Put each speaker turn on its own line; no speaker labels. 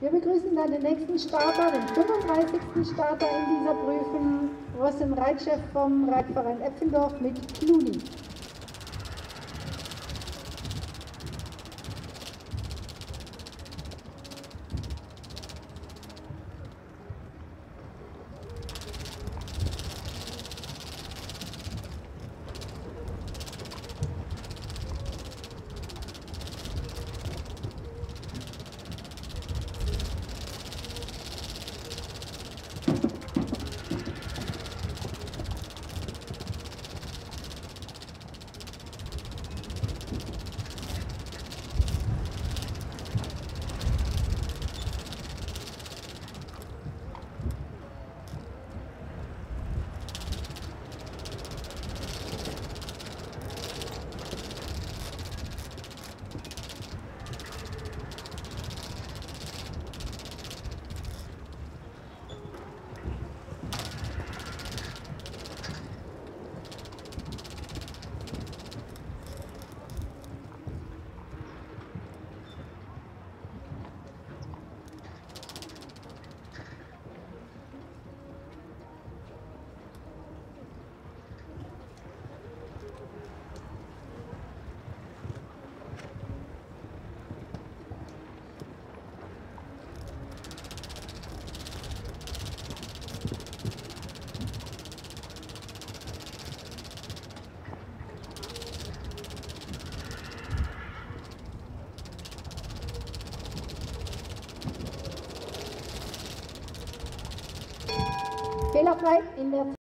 Wir begrüßen dann den nächsten Starter, den 35. Starter in dieser Prüfung, Rossen Reitchef vom Reitverein Epfendorf mit Cluny. Fehlerfrei in der